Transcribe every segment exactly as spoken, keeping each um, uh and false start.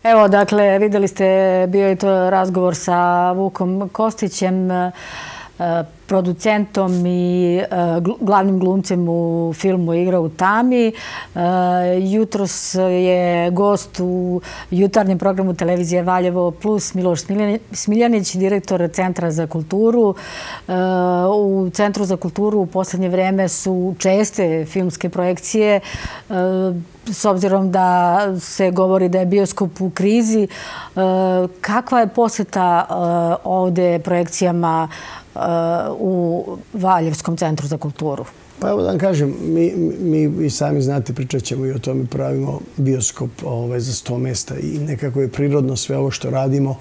Evo, dakle, vidjeli ste, bio je to razgovor sa Vukom Kostićem, producentom i glavnim glumcem u filmu Igra u tami. Jutros je gost u jutarnjem programu televizije Valjevo Plus Miloš Smiljanić, direktor Centra za kulturu. U Centru za kulturu u posljednje vreme su česte filmske projekcije, s obzirom da se govori da je bioskop u krizi. Kakva je posjeta ovdje projekcijama u Valjevskom centru za kulturu? Pa evo da vam kažem, mi i sami znate, pričat ćemo i o tome, pravimo bioskop za sto mesta i nekako je prirodno sve ovo što radimo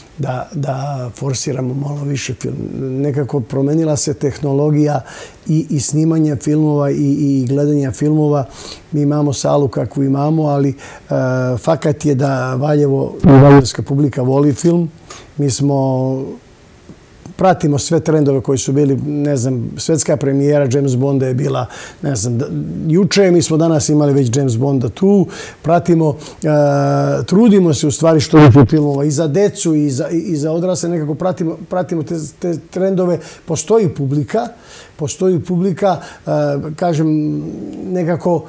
da forsiramo malo više film. Nekako promenila se tehnologija i snimanja filmova i gledanja filmova. Mi imamo salu kakvu imamo, ali fakat je da Valjevo i valjevska publika voli film. Mi smo... Pratimo sve trendove koji su bili, ne znam, svetska premijera James Bonda je bila, ne znam, juče, mi smo danas imali već James Bonda tu, pratimo, trudimo se u stvari što je filmova i za decu i za odrasle, nekako pratimo te trendove. Postoji publika, postoji publika, kažem, nekako...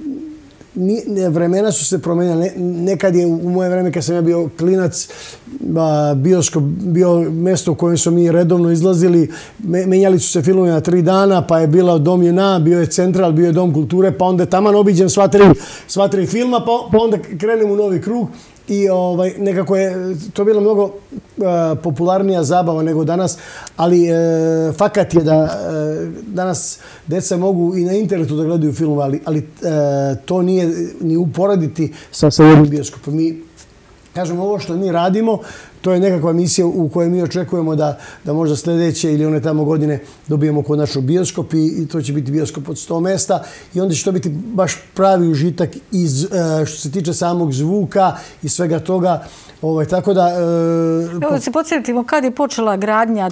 Vremena su se promenjala. Nekad je u moje vreme, kad sam ja bio klinac, bioskop bio mjesto u kojem smo mi redovno izlazili. Menjali su se filmovi na tri dana, pa je bila Dom J N A, bio je Central, bio je Dom kulture, pa onda taman obiđem sva tri filma, pa onda krenem u novi krug. I nekako je to bila mnogo popularnija zabava nego danas, ali fakat je da danas deca mogu i na internetu da gledaju filmove, ali to nije ni uporediti sa jednim bioskopom. Mi, kažem, ovo što mi radimo, to je nekakva misija u kojoj mi očekujemo da možda sljedeće ili one tamo godine dobijemo konačno bioskop i to će biti bioskop od sto mesta i onda će to biti baš pravi užitak što se tiče samog zvuka i svega toga. Tako da... Evo da se podsjetimo, kad je počela gradnja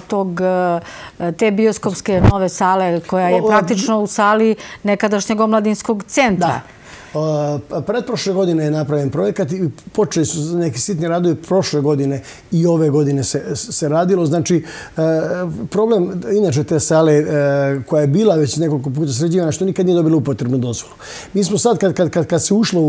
te bioskopske nove sale koja je praktično u sali nekadašnjeg omladinskog centra? Pretprošle godine je napravljen projekat i počeli su neki sitni radovi prošle godine i ove godine se radilo. Znači, problem inače te sale koja je bila već nekoliko puta sređivana, što nikad nije dobila upotrebnu dozvolu. Mi smo sad, kad se ušlo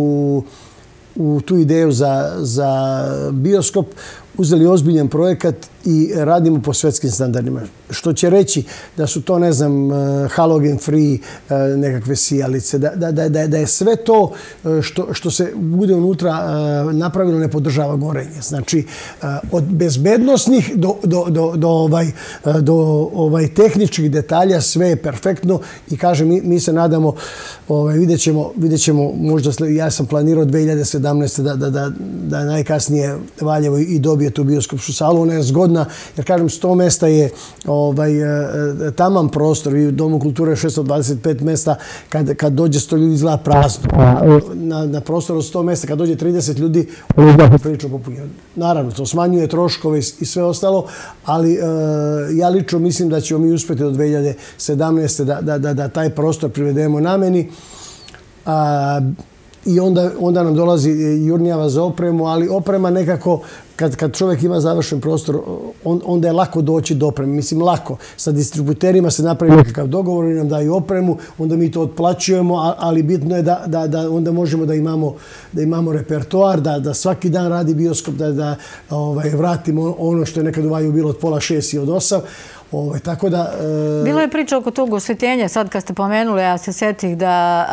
u tu ideju za bioskop, uzeli ozbiljan projekat i radimo po svetskim standardima. Što će reći da su to, ne znam, halogen free nekakve sijalice, da je sve to što se bude unutra napravilo ne podržava gorenje. Znači, od bezbednostnih do tehničkih detalja sve je perfektno i kažem, mi se nadamo, vidjet ćemo, možda ja sam planirao dve hiljade sedamnaeste. da najkasnije Valjevo i dobije tu bioskopsku salu. Ona je zgodna, jer kažem, sto mesta je taman prostor i u Domu kulture je šesto dvadeset pet mesta. Kad dođe sto ljudi izgleda prazno. Na prostoru od sto mesta, kad dođe trideset ljudi, ovo je prilično popunjeno. Naravno, to smanjuje troškove i sve ostalo, ali ja lično mislim da ćemo mi uspjeti do dve hiljade sedamnaeste. da taj prostor privedemo nameni. I onda nam dolazi jurnjava za opremu, ali oprema nekako, kad čovjek ima završen prostor, onda je lako doći do opreme. Mislim, lako. Sa distributerima se napravi nekakav dogovor i nam daju opremu, onda mi to otplaćujemo, ali bitno je da onda možemo da imamo repertoar, da svaki dan radi bioskop, da vratimo ono što je nekad u Valjevu bilo od pola šest i od osam. Bilo je priča oko tog osvjetljenja. Sad kad ste pomenuli, ja se sjetih da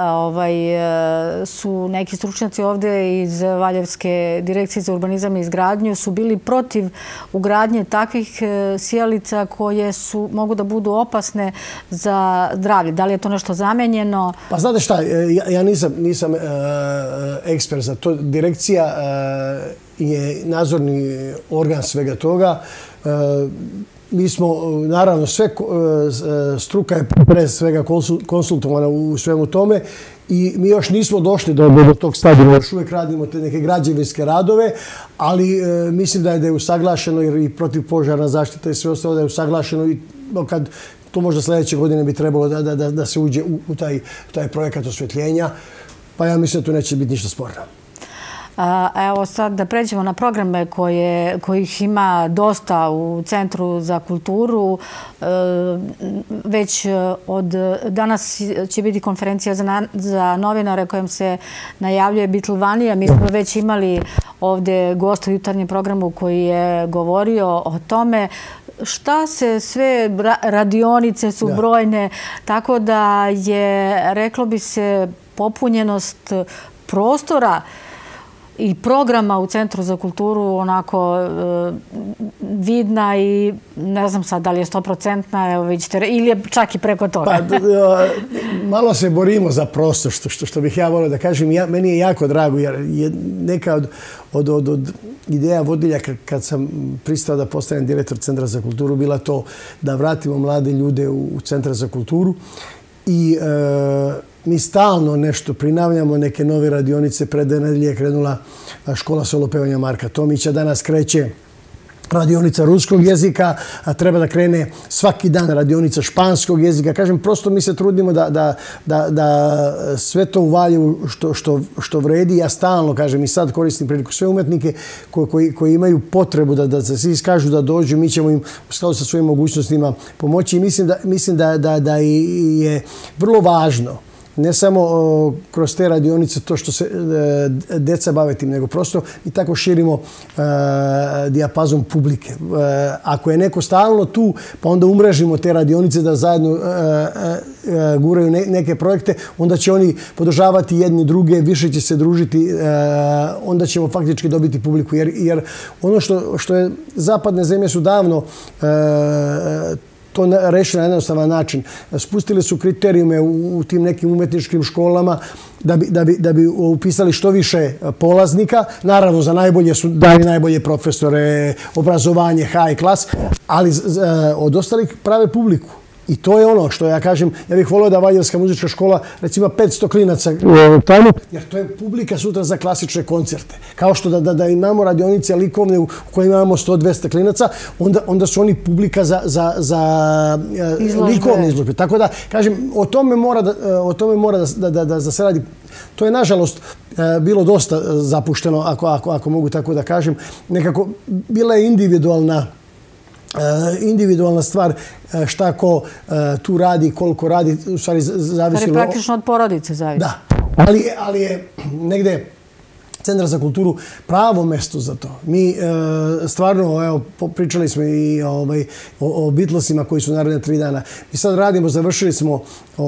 su neki stručnjaci ovdje iz Valjevske direkcije za urbanizam i izgradnju su bili protiv ugradnje takvih sijalica koje mogu da budu opasne za zdravlje. Da li je to nešto zamenjeno? Pa znate šta, ja nisam ekspert za to. Direkcija je nadzorni organ svega toga. Mi smo, naravno, sve struka je pre svega konsultovana u svemu tome i mi još nismo došli do tog stadijuma. Još uvijek radimo te neke građevinske radove, ali mislim da je usaglašeno i protivpožarna zaštita i sve ostalo da je usaglašeno i kad to možda sljedeće godine bi trebalo da se uđe u taj projekat osvjetljenja, pa ja mislim da tu neće biti ništa sporno. Evo sad da pređemo na programe kojih ima dosta u Centru za kulturu. Već od danas će biti konferencija za novinare kojom se najavljuje Bitlvanija. Mi smo već imali ovdje gosta u jutarnjem programu koji je govorio o tome šta se sve, radionice su brojne, tako da je, reklo bi se, popunjenost prostora i programa u Centru za kulturu onako vidna i ne znam sad da li je stoprocentna ili je čak i preko toga. Malo se borimo za prostor, što bih ja volio da kažem. Meni je jako drago jer je neka od ideja vodilja kad sam pristao da postanem direktor Centra za kulturu bila to da vratimo mlade ljude u Centar za kulturu i mi stalno nešto prinavljamo, neke nove radionice. Pre dve nedelje je krenula škola solopevanja Marka Tomića. Danas kreće radionica ruskog jezika, a treba da krene svaki dan radionica španskog jezika. Kažem, prosto mi se trudimo da sve to u Valjevu što vredi. Ja stalno, kažem, i sad koristim priliku sve umetnike koji imaju potrebu da se svi iskažu da dođu. Mi ćemo im u skladu sa svojim mogućnostima pomoći i mislim da je vrlo važno ne samo kroz te radionice to što se deca bave tim, nego prosto i tako širimo dijapazon publike. Ako je neko stalno tu, pa onda umrežimo te radionice da zajedno guraju neke projekte, onda će oni podržavati jedni druge, više će se družiti, onda ćemo faktički dobiti publiku. Jer ono što je zapadne zemlje su davno to rešili na jednostavan način. Spustili su kriterijume u tim nekim umetničkim školama da bi upisali što više polaznika. Naravno, za najbolje su dali najbolje profesore, obrazovanje, high class, ali od ostalih prave publiku. I to je ono što ja kažem, ja bih volio da Valjevska muzička škola recimo petsto klinaca tamo, jer to je publika sutra za klasične koncerte. Kao što da imamo radionice likovne u kojima imamo sto do dvesta klinaca, onda su oni publika za likovne izložbe. Tako da, kažem, o tome mora da se radi. To je, nažalost, bilo dosta zapušteno, ako mogu tako da kažem. Nekako, bila je individualna individualna stvar šta ko tu radi, koliko radi, u stvari zavisilo... Stvari praktično od porodice zavisi. Da, ali je negde Centar za kulturu pravo mesto za to. Mi stvarno, evo, pričali smo i o Beatlesima koji su naredne tri dana. Mi sad radimo, završili smo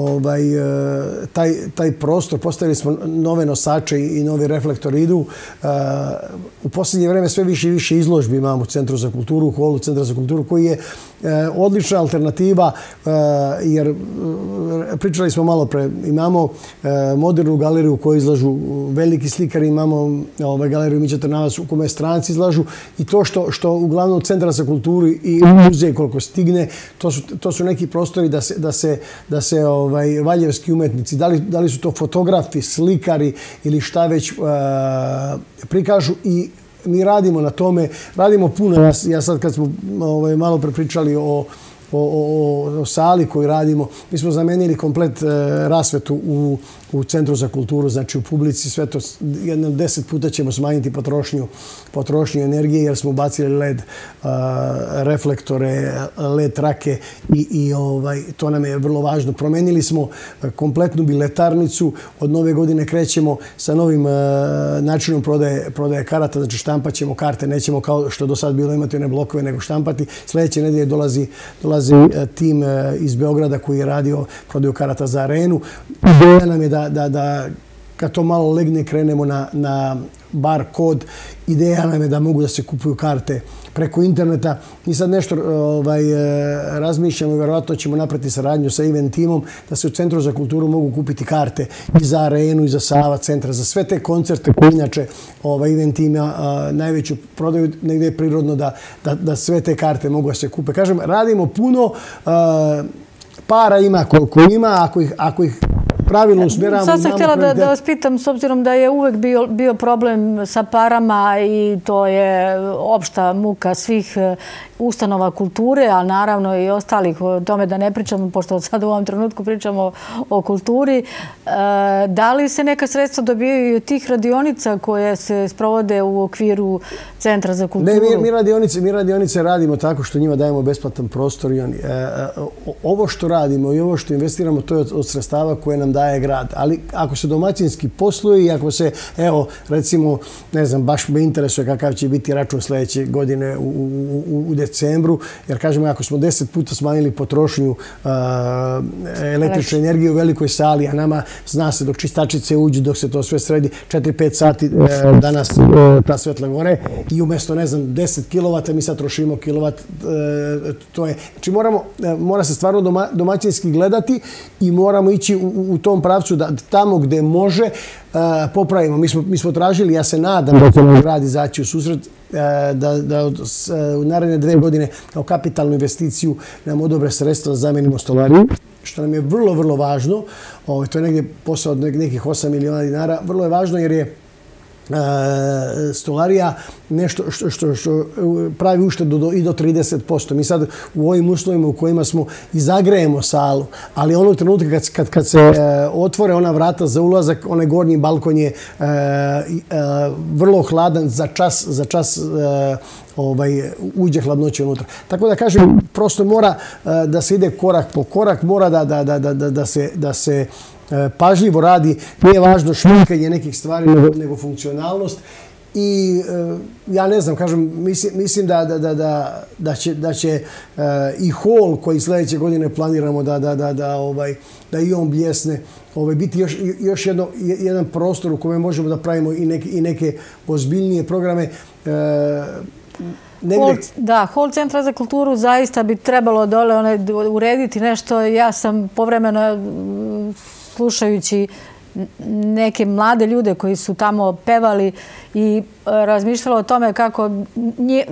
taj prostor, postavili smo nove nosače i novi reflektori idu. U posljednje vreme sve više i više izložbi imamo u Centru za kulturu, u holu Centra za kulturu, koji je odlična alternativa, jer pričali smo malo pre, imamo modernu galeriju u kojoj izlažu veliki slikari, imamo galeriju Mića Trnavac u kome stranci izlažu i to što uglavnom Centra za kulturu i muzej koliko stigne, to su neki prostori da se valjevski umetnici, da li su to fotografi, slikari ili šta već prikažu i mi radimo na tome, radimo puno. Ja sad kad smo malo prepričali o sali koju radimo, mi smo zamenili komplet rasvetu u Centru za kulturu, znači u publici, sve to jedno deset puta ćemo smanjiti potrošnju energije jer smo ubacili led reflektore, led trake i to nam je vrlo važno. Promenili smo kompletnu biletarnicu, od nove godine krećemo sa novim načinom prodaje karata, znači štampat ćemo karte, nećemo kao što do sad bilo imati one blokove, nego štampati. Sljedeće nedelje dolazi tim iz Beograda koji je radio prodaju karata za arenu. Ideja nam je da kad to malo legne krenemo na bar kod. Ideja nam je da mogu da se kupuju karte preko interneta. Mi sad nešto razmišljamo i verovatno ćemo napraviti saradnju sa event timom da se u Centru za kulturu mogu kupiti karte i za arenu i za Sava centra, za sve te koncerte koji inače event tima najveću prodaju. Negdje je prirodno da sve te karte mogu da se kupe. Kažem, radimo puno, para ima koliko ima, ako ih pravilno usmjeravamo. Sad sam htjela da vas pitam, s obzirom da je uvek bio problem sa parama i to je opšta muka svih ustanova kulture, a naravno i ostalih, o tome da ne pričamo, pošto sad u ovom trenutku pričamo o kulturi. Da li se neka sredstva dobijaju od tih radionica koje se sprovode u okviru Centra za kulturu? Ne, mi radionice, mi radionice radimo tako što njima dajemo besplatan prostor i oni. Ovo što radimo i ovo što investiramo, to je od sredstava koje nam daje grad. Ali ako se domaćinski posluje i ako se, evo, recimo, ne znam, baš me interesuje kakav će biti račun sljedeće godine u, u, u decembru, jer kažemo, ako smo deset puta smanjili potrošnju uh, električne energije u velikoj sali, a nama zna se dok čistačice uđu, dok se to sve sredi, četiri pet sati uh, danas uh, ta svetla gore i umjesto, ne znam, deset kilovata mi sad trošimo kilovat. Uh, to je, znači moramo, uh, mora se stvarno doma, domaćinski gledati i moramo ići u, u tom pravcu da tamo gde može uh, popravimo. Mi smo, mi smo tražili, ja se nadam da će nam grad izaći u susret, da, da od, u naredne dve godine kao kapitalnu investiciju nam odobre sredstva da zamenimo stolariju, što nam je vrlo, vrlo važno. Ovo, to je negdje posao od nekih osam miliona dinara. Vrlo je važno jer je stolarija nešto što, što, što pravi uštedu do, i do trideset posto. Mi sad u ovim uslovima u kojima smo i zagrejemo salu, ali onog trenutka kad, kad, kad se e, otvore ona vrata za ulazak, onaj gornji balkon je e, e, vrlo hladan za čas, za čas e, ovaj, uđe hladnoće unutra. Tako da kažem, prosto mora e, da se ide korak po korak, mora da, da, da, da, da se, da se pažljivo radi, nije važno šminkanje nekih stvari, nego, nego funkcionalnost. I e, ja ne znam, kažem, mislim, mislim da, da, da, da, da će, da će e, i hol koji sljedeće godine planiramo da, da, da, da, ovaj, da i on bljesne, ovaj, biti još, još jedno, jedan prostor u kojem možemo da pravimo i neke, i neke ozbiljnije programe. E, Hol, da, hol Centra za kulturu zaista bi trebalo dole one, urediti nešto. Ja sam povremeno slušajući neke mlade ljude koji su tamo pevali i razmišljala o tome kako nje,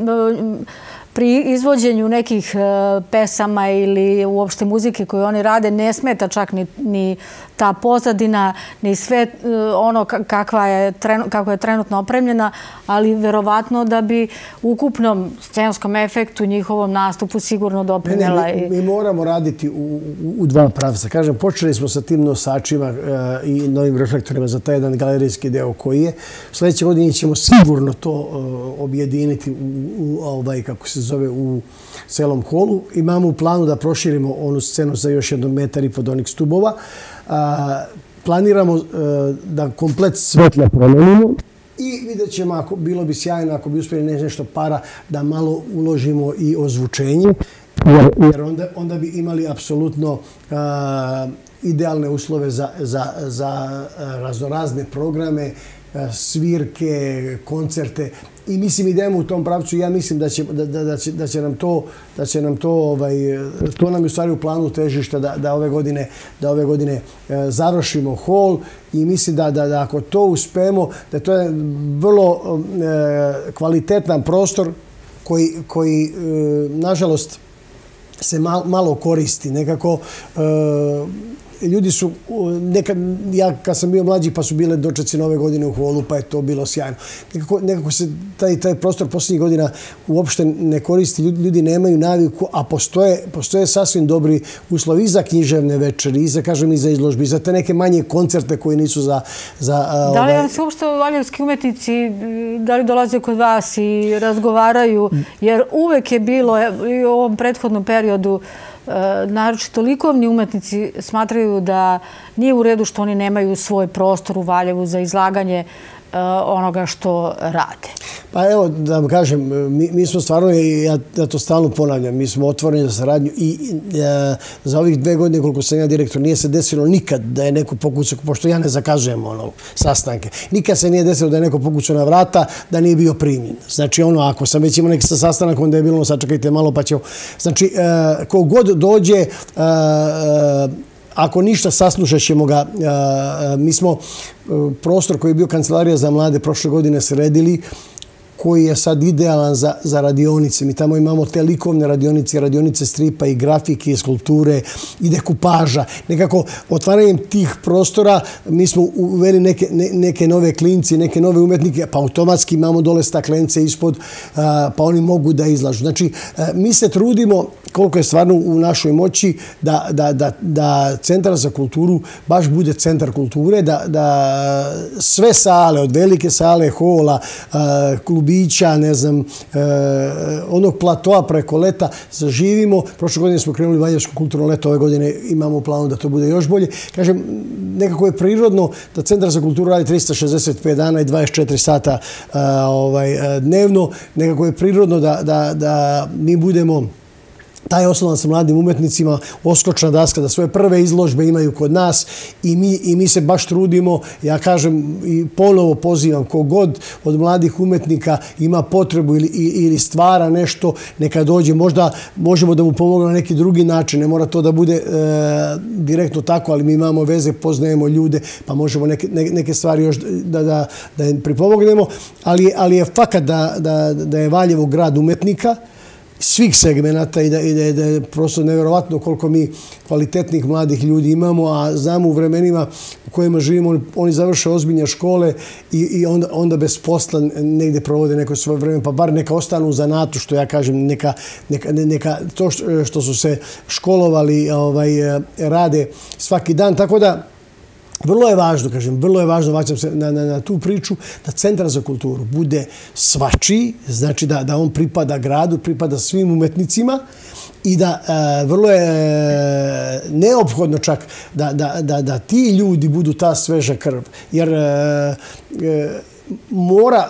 pri izvođenju nekih pesama ili uopšte muzike koju oni rade ne smeta čak ni, ni ta pozadina, ni sve ono kakva je, kako je trenutno opremljena, ali verovatno da bi ukupnom scenskom efektu njihovom nastupu sigurno doprinjela. Ne, ne, mi, mi moramo raditi u, u, u dva pravca. Kažem, počeli smo sa tim nosačima e, i novim reflektorima za taj jedan galerijski deo koji je. Sljedeće godine ćemo sigurno to e, objediniti u, u, ovaj, kako se zove, u celom holu. Imamo u planu da proširimo onu scenu za još jedno metar i pod onih stubova. A, planiramo a, da komplet svetla promenimo i vidjet ćemo, ako, bilo bi sjajno ako bi uspjeli nešto para da malo uložimo i ozvučenje, jer, jer onda, onda bi imali apsolutno a, idealne uslove za, za, za raznorazne programe, svirke, koncerte. I mislim idemo u tom pravcu. Ja mislim da će, da, da, da će, da će nam to, da će nam to, ovaj, to nam je u stvari u planu težišta da, da ove godine, da ove godine e, završimo hol i mislim da, da, da ako to uspemo, da to je vrlo e, kvalitetan prostor koji, koji e, nažalost se mal, malo koristi. Nekako e, ljudi su, nekad, ja kad sam bio mlađi pa su bile dočeci nove godine u holu, pa je to bilo sjajno. Nekako, nekako se taj, taj prostor posljednjih godina uopšte ne koristi, ljudi, ljudi nemaju naviku, a postoje, postoje sasvim dobri uslovi i za književne večeri, i za, kažem, i za izložbi, i za te neke manje koncerte koji nisu za... za da li vam se uopšte valjevski umetnici, da li dolaze kod vas i razgovaraju, jer uvek je bilo i u ovom prethodnom periodu naročito likovni umetnici smatraju da nije u redu što oni nemaju svoj prostor u Valjevu za izlaganje onoga što rade. Pa evo, da vam kažem, mi, mi smo stvarno, ja, ja to stalno ponavljam, mi smo otvoreni za saradnju i, i e, za ovih dve godine koliko sam ja direktor nije se desilo nikad da je neko pokucao, pošto ja ne zakazujem ono, sastanke, nikad se nije desilo da je neko pokucao na vrata da nije bio primjen. Znači ono, ako sam već imao neki sastanak, onda je bilo, sačekajte malo pa ćemo. Znači, e, kogod dođe, e, e, ako ništa, saslušat ćemo ga. Mi smo prostor koji je bio kancelarija za mlade prošle godine sredili koji je sad idealan za, za radionice. Mi tamo imamo te likovne radionice, radionice stripa i grafike i skulpture i dekupaža. Nekako otvaranjem tih prostora mi smo uveli neke, ne, neke nove klinci, neke nove umetnike, pa automatski imamo dole staklence ispod, a, pa oni mogu da izlažu. Znači, a, mi se trudimo koliko je stvarno u našoj moći da, da, da, da Centar za kulturu baš bude centar kulture, da, da sve sale, od velike sale, hola, klubića, ne znam, onog platoa preko leta zaživimo. Prošle godine smo krenuli Valjevsko kulturno leto, ove godine imamo u planu da to bude još bolje. Kažem, nekako je prirodno da Centar za kulturu radi trista šezdeset pet dana i dvadeset četiri sata ovaj, dnevno. Nekako je prirodno da, da, da mi budemo taj osnovan sa mladim umetnicima, oskočna daska, da svoje prve izložbe imaju kod nas i mi, i mi se baš trudimo. Ja kažem i ponovo pozivam kogod od mladih umetnika ima potrebu ili, ili stvara nešto, neka dođe. Možda možemo da mu pomogu na neki drugi način, ne mora to da bude e, direktno tako, ali mi imamo veze, poznajemo ljude, pa možemo neke, neke stvari još da, da, da im pripomognemo. Ali, ali je fakat da, da, da je Valjevo grad umetnika, svih segmenata i da, i da, je, da je prosto nevjerovatno koliko mi kvalitetnih mladih ljudi imamo, a znamo u vremenima u kojima živimo, oni, oni završe ozbiljne škole i, i onda, onda bez posla negdje provode neko svoje vreme, pa bar neka ostanu u zanatu, što ja kažem, neka, neka, neka to što su se školovali ovaj, rade svaki dan. Tako da vrlo je važno, kažem, vrlo je važno, vraćam se na, na, na tu priču, da Centar za kulturu bude svačiji, znači da, da on pripada gradu, pripada svim umetnicima i da e, vrlo je e, neophodno čak da, da, da, da ti ljudi budu ta sveža krv. Jer e, e, mora,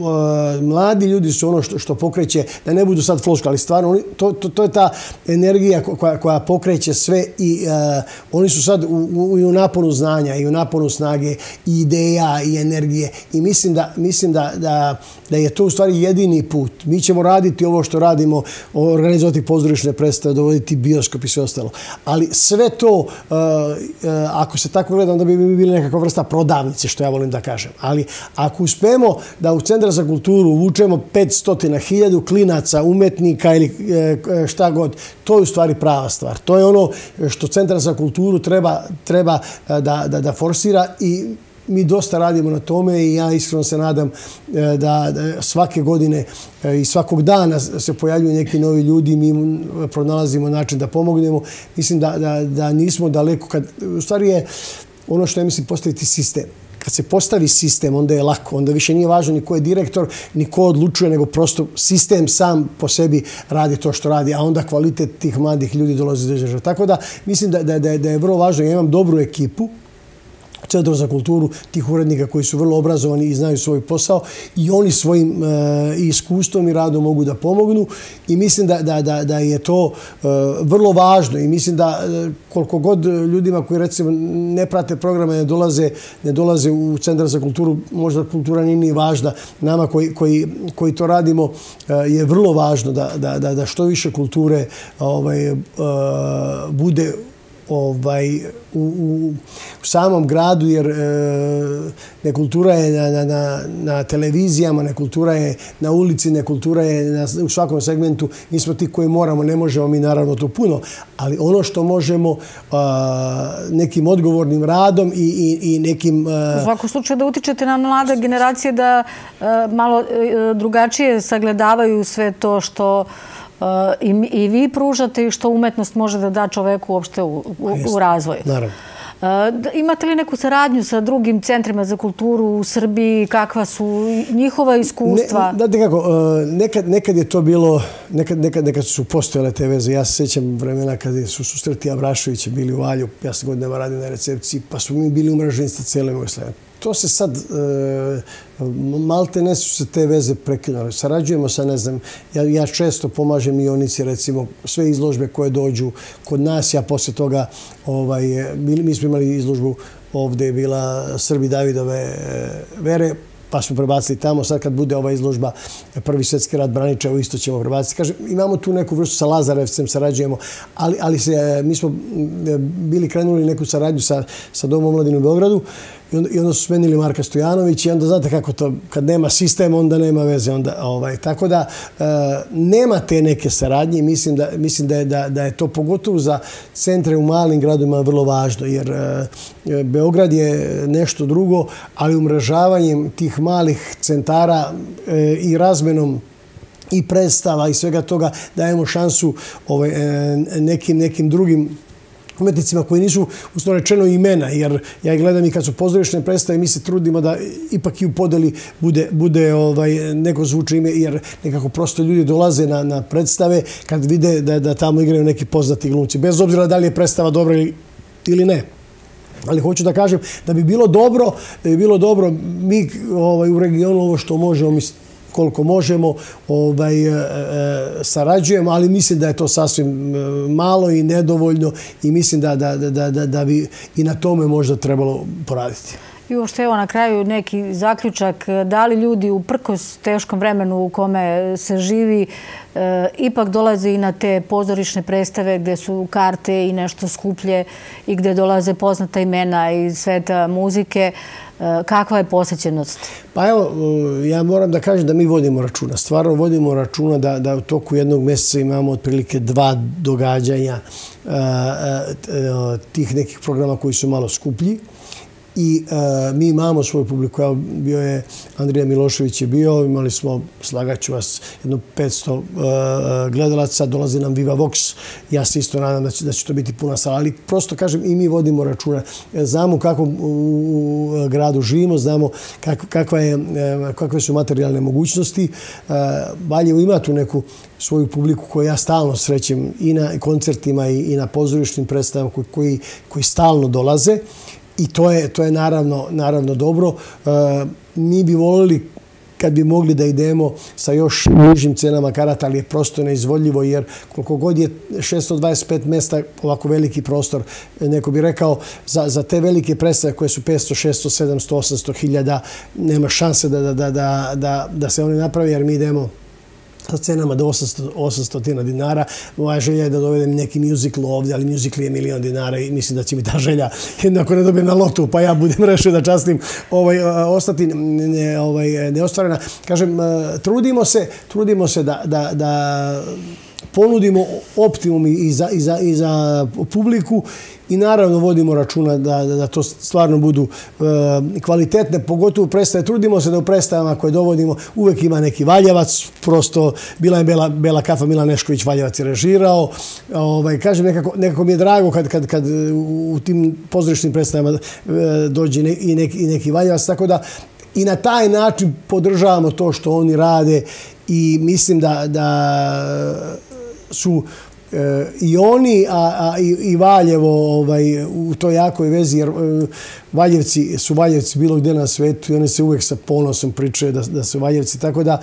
mladi ljudi su ono što, što pokreće, da ne budu sad floška, ali stvarno oni, to, to, to je ta energija koja, koja pokreće sve i uh, oni su sad u, u, i u naponu znanja i u naponu snage i ideja i energije i mislim da, mislim da, da, da je to u stvari jedini put. Mi ćemo raditi ovo što radimo, organizovati pozorišne predstave, dovoditi bioskop i sve ostalo. Ali sve to, uh, uh, ako se tako gleda, onda bi bili nekakva vrsta prodavnice, što ja volim da kažem. Ali ako uspemo da u Centar za kulturu uvučemo petsto hiljada klinaca, umetnika ili šta god, to je u stvari prava stvar. To je ono što Centar za kulturu treba, treba da, da, da forsira i mi dosta radimo na tome i ja iskreno se nadam da, da svake godine i svakog dana se pojavljuju neki novi ljudi i mi pronalazimo način da pomognemo. Mislim da, da, da nismo daleko. Kad, u stvari je ono što ja mislim postaviti sistem. Kad se postavi sistem, onda je lako. Onda više nije važno ni ko je direktor, ni ko odlučuje, nego prosto sistem sam po sebi radi to što radi, a onda kvalitet tih mladih ljudi dolazi do izražaja. Tako da mislim da, da, da, je, da je vrlo važno. Ja imam dobru ekipu, Centar za kulturu, tih urednika koji su vrlo obrazovani i znaju svoj posao i oni svojim e, iskustvom i radom mogu da pomognu i mislim da, da, da, da je to e, vrlo važno i mislim da e, koliko god ljudima koji recimo ne prate programe, ne dolaze, ne dolaze u Centar za kulturu, možda kultura nije ni važna, nama koji, koji, koji to radimo e, je vrlo važno da, da, da, da što više kulture ovaj, e, bude ovaj, u, u, u samom gradu, jer e, nekultura je na, na, na televizijama, nekultura je na ulici, nekultura je na, u svakom segmentu. Mi smo ti koji moramo, ne možemo mi naravno to puno, ali ono što možemo a, nekim odgovornim radom i, i, i nekim... A... U svakom slučaju da utičete na mlade generacije da a, malo a, drugačije sagledavaju sve to što I, i vi pružate i što umetnost može da da čoveku uopšte u, u, u razvoju. Naravno. Imate li neku saradnju sa drugim centrima za kulturu u Srbiji? Kakva su njihova iskustva? Ne, znate kako, nekad, nekad je to bilo, nekad, nekad, nekad su postojale te veze. Ja se sjećam vremena kada su Susreti Abrašovića bili u Valju, ja sam godinama radio na recepciji, pa su mi bili umreženi sa cijelom Jugoslavijom. To se sad, e, malte ne su se te veze prekinule. Sarađujemo sa, ne znam, ja, ja često pomažem Ionici, recimo, sve izložbe koje dođu kod nas. Ja poslije toga, ovaj, mi, mi smo imali izložbu, ovdje je bila Srbi Davidove vere, pa smo prebacili tamo. Sad kad bude ova izložba Prvi svjetski rat Braničeva, isto ćemo prebaciti. Kažem, imamo tu neku vrstu sa Lazarevcem, sarađujemo, ali, ali se, mi smo bili krenuli neku saradnju sa, sa Domom omladine u Beogradu i onda su smenili Marka Stojanović i onda znate kako to, kad nema sistem, onda nema veze. Tako da nema te neke saradnje i mislim da je to pogotovo za centre u malim gradovima vrlo važno, jer Beograd je nešto drugo, ali umrežavanjem tih malih centara i razmenom i predstava i svega toga dajemo šansu nekim drugim umetnicima koji nisu, uslovno rečeno, imena, jer ja ih gledam i kad su pozorišne predstave, mi se trudimo da ipak i u podeli bude neko zvučno ime, jer nekako prosto ljudi dolaze na predstave kad vide da tamo igraju neki poznati glumci, bez obzira da li je predstava dobra ili ne. Ali hoću da kažem da bi bilo dobro, da bi bilo dobro mi u regionu ovo što možemo, mi koliko možemo, sarađujemo, ali mislim da je to sasvim malo i nedovoljno i mislim da bi i na tome možda trebalo poraditi. I uopšte evo na kraju neki zaključak, da li ljudi uprkos teškom vremenu u kome se živi ipak dolaze i na te pozorišne predstave gde su karte i nešto skuplje i gde dolaze poznata imena iz sveta muzike. Kakva je posećenost? Pa evo, ja moram da kažem da mi vodimo računa. Stvarno vodimo računa da u toku jednog mjeseca imamo otprilike dva događanja tih nekih programa koji su malo skuplji. I mi imamo svoju publiku. Evo, bio je Andrija Milošević je bio, imali smo, slagaću vas, jedno petsto gledalaca, dolazi nam Viva Vox. Ja se isto nadam da će to biti puna sala, ali prosto kažem i mi vodimo računa. Znamo kako u gradu živimo, znamo kakve su materijalne mogućnosti. Valjevo ima tu neku svoju publiku koju ja stalno srećem i na koncertima i na pozorišnim predstavama koji stalno dolaze. I to je naravno dobro. Mi bi volili kad bi mogli da idemo sa još nižim cenama karata, ali je prosto neizvodljivo, jer koliko god je šesto dvadeset pet mesta, ovako veliki prostor, neko bi rekao, za te velike predstave koje su petsto, šesto, sedamsto, osamsto hiljada, nema šanse da se oni napravi, jer mi idemo sa cenama do osamsto dinara. Moja želja je da dovedem neki muzikl ovdje, ali muzikl je milion dinara i mislim da će mi ta želja, jednako ne dobijem na lotu, pa ja budem rešio da častim, ostati neostvarena. Kažem, trudimo se, trudimo se da ponudimo optimum i za publiku i naravno vodimo računa da to stvarno budu kvalitetne, pogotovo predstave. Trudimo se da u predstavama koje dovodimo uvek ima neki Valjevac, prosto bila je Bela kafa, Milan Nešković Valjevac je režirao. Kažem, nekako mi je drago kad u tim pozorišnim predstavama dođe i neki Valjevac, tako da i na taj način podržavamo to što oni rade i mislim da su i oni, a i Valjevo u toj jakoj vezi, jer Valjevci su Valjevci bilo gde na svetu i oni se uvek sa ponosom pričaju da su Valjevci, tako da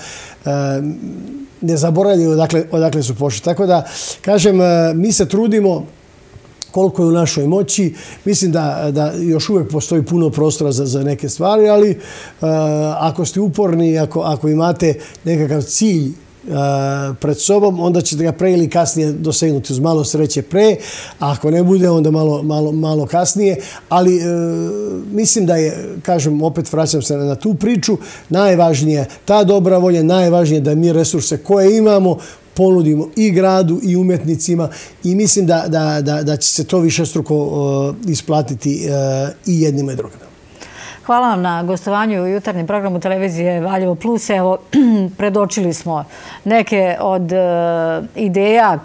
ne zaboravljaju odakle su pošli. Tako da, kažem, mi se trudimo koliko je u našoj moći. Mislim da još uvek postoji puno prostora za neke stvari, ali ako ste uporni, ako imate nekakav cilj pred sobom, onda ćete ga pre ili kasnije dosegnuti, uz malo sreće pre, a ako ne bude, onda malo kasnije. Ali mislim da je, kažem, opet vraćam se na tu priču, najvažnije ta dobra volja, najvažnije da mi resurse koje imamo ponudimo i gradu i umetnicima i mislim da će se to višestruko isplatiti i jednima i drugima. Hvala vam na gostovanju u jutarnjem programu televizije Valjevo Plus. Evo, predočili smo neke od ideja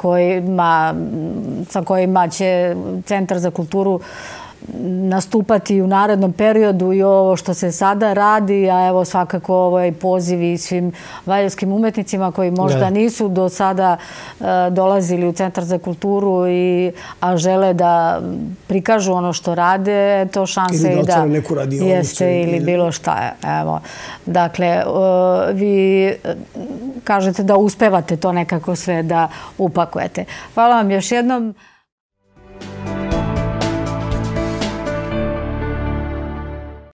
sa kojima će Centar za kulturu nastupati u narednom periodu i ovo što se sada radi, a evo svakako ovaj poziv i svim valjevskim umetnicima koji možda nisu do sada dolazili u Centar za kulturu, a žele da prikažu ono što rade, to šanse i da jeste ili bilo šta. Dakle, vi kažete da uspevate to nekako sve da upakujete. Hvala vam još jednom.